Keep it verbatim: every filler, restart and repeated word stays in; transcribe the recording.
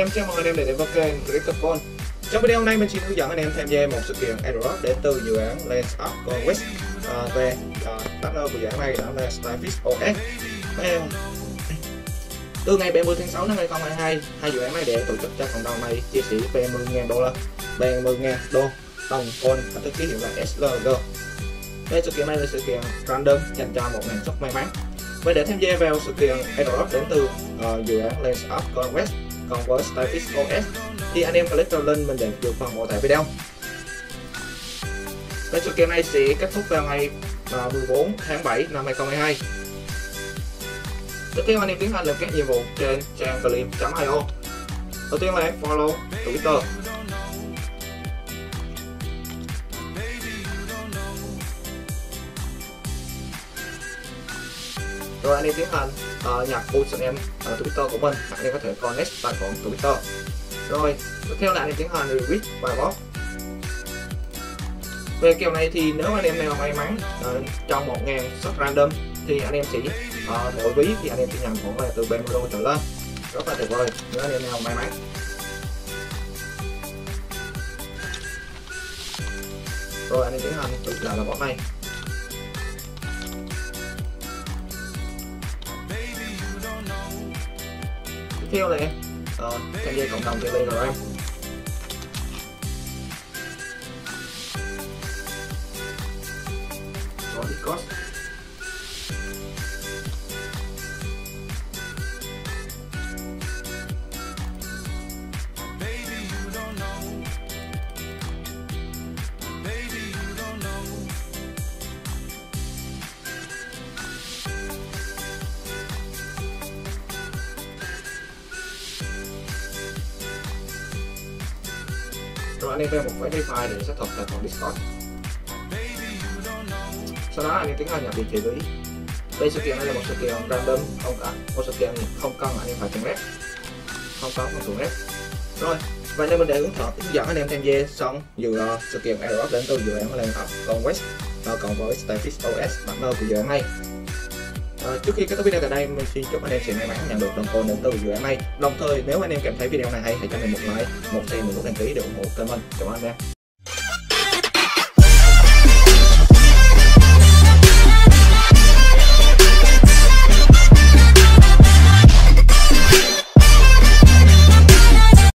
em, chào mừng anh em đến với kênh Cryptofone. Trong video này mình xin hướng dẫn anh em tham gia một sự kiện airdrop đến từ dự án Lens of Conquest uh, về uh, partner của dự án này đó là Starfish o ét. Em từ ngày ba mươi tháng sáu năm hai nghìn không trăm hai mươi hai, hai dự án này để tổ chức cho cộng đồng này chia sẻ ba mươi nghìn đô la, ba mươi nghìn đô đồng coin và tức ký hiệu là ét lờ giê. Đây, sự kiện này là sự kiện random dành cho một ngàn suất may mắn. Và để tham gia vào sự kiện airdrop đến từ uh, dự án Lens of Conquest còn với Starfish o ét thì anh em click vào link mình để được phần mô tả video. Và sự kiện này sẽ kết thúc vào ngày uh, mười bốn tháng bảy năm hai nghìn không trăm hai mươi hai. Tiếp theo anh em tiến hành làm các nhiệm vụ trên trang gleam chấm i o. Đầu tiên là follow Twitter. Rồi anh em tiến hành uh, nhập username ở Twitter của mình, anh em có thể connect tài khoản Twitter. Rồi tiếp theo là anh em tiến hành retweet bài post. Về kèo này thì nếu anh em nào may mắn uh, trong một ngàn suất random thì anh em sẽ uh, mỗi ví thì anh em sẽ nhận khoảng là từ ba mươi đô trở lên, rất là tuyệt vời nếu anh em nào may mắn. Rồi anh em tiến hành tự làm là bot này. Tiếp theo là uh, tham gia cộng đồng Telegram. Rồi Discord. Rồi anh em thêm một verify để xác thực tài khoản Discord. Sau đó anh em tiến hành nhập địa chỉ ví. Đây, sự kiện này là một sự kiện random, không cả một sự kiện không cần anh em phải chọn rep, không có một chọn rep. Rồi và nên mình để hướng dẫn hướng dẫn anh em tham gia xong dự uh, sự kiện airdrop đến từ dự án Lens of Conquest uh, còn với Starfish o ét partner của dự án này. Uh, trước khi kết thúc video tại đây, mình xin chúc anh em sẽ may mắn nhận được đồng coin đến từ dự án này. Đồng thời nếu anh em cảm thấy video này hay hãy cho mình một like, một share, một nút đăng ký để ủng hộ kênh mình. Cảm ơn anh em.